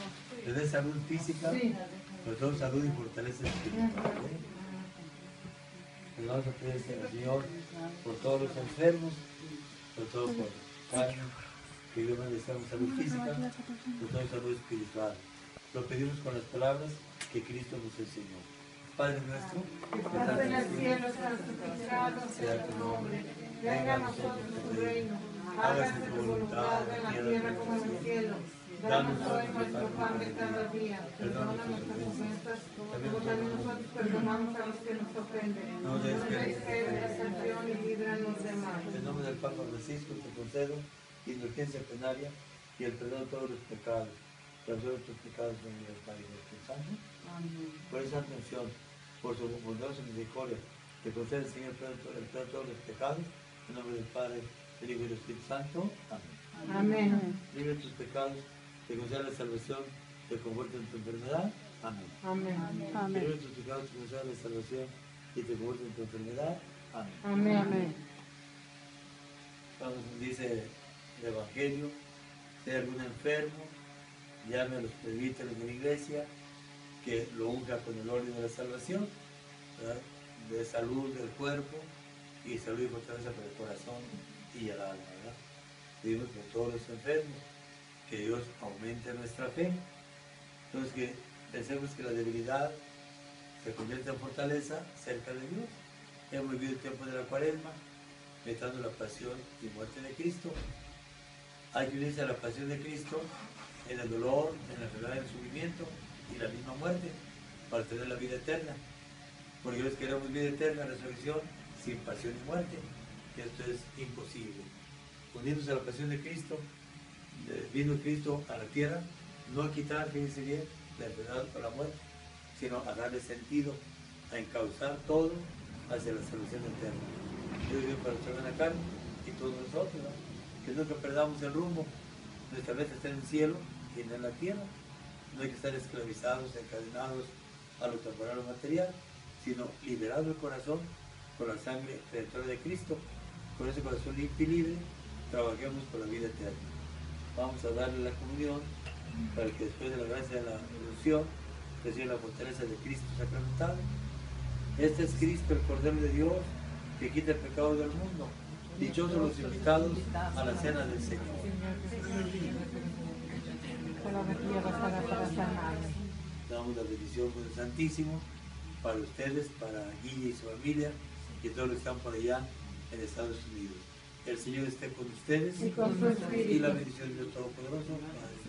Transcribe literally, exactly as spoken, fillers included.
le dé salud física, pero todo salud y fortaleza espiritual. ¿eh? Le vamos a pedir al Señor por todos los enfermos, por todo por Carmen, que Dios me deseamos salud física, por todo salud espiritual. Lo pedimos con las palabras que Cristo nos enseñó. Padre nuestro, que estás en el cielo, santificado sea tu nombre. Venga a nosotros tu reino. Hágase tu voluntad en la tierra como en el cielo. Danos hoy nuestro pan de cada día. Perdona nuestras ofensas, como también nosotros perdonamos a los que nos ofenden. No nos dejes caer en la tentación y líbranos del mal. En nombre del Papa Francisco te concedo indulgencia plenaria y el perdón de todos los pecados. Perdón tus pecados en el Padre y del Santo. Por esa atención, por su bondadosa misericordia, te concede el Señor el perdón de todos los pecados. En nombre del Padre, del Hijo y del Espíritu Santo. Amén. Amén. Libre tus pecados, te concede la salvación, te convierte en tu enfermedad. Amén. Amén. Amén. Libre tus pecados, te concede la salvación y te convierte en tu enfermedad. Amén. Amén. Amén. Entonces dice el Evangelio, si hay algún enfermo, llame a los presbíteros de la iglesia, que lo unja con el óleo de la salvación, ¿verdad? De salud del cuerpo y salud y fortaleza para el corazón y el alma, ¿verdad? Pedimos por todos los enfermos, que Dios aumente nuestra fe. Entonces que pensemos que la debilidad se convierte en fortaleza cerca de Dios. Hemos vivido el tiempo de la cuaresma, meditando la pasión y muerte de Cristo. Hay que unirse a la pasión de Cristo en el dolor, en la enfermedad, en el sufrimiento y la misma muerte, para tener la vida eterna. Porque Dios queremos vida eterna, resurrección, sin pasión y muerte. Y esto es imposible. Uniéndose a la pasión de Cristo, vino Cristo a la tierra, no a quitar, fíjense bien, la enfermedad o la muerte, sino a darle sentido, a encauzar todo hacia la salvación eterna. Dios viene para estar en la carne y todos nosotros, ¿no? Que nunca perdamos el rumbo. Nuestra meta está en el cielo y no en la tierra. No hay que estar esclavizados, encadenados a lo temporal o material, sino liberado el corazón con la sangre redentora de Cristo. Con ese corazón limpio y libre, trabajemos por la vida eterna. Vamos a darle la comunión para que después de la gracia de la unción reciba la fortaleza de Cristo sacramentado. Este es Cristo, el Cordero de Dios, que quita el pecado del mundo. Dichosos los invitados a la cena del Señor. Damos la bendición del Santísimo para ustedes, para Guille y su familia y todos los que están por allá en Estados Unidos. El Señor esté con ustedes Y con su espíritu. y la bendición de Dios Todopoderoso, Padre,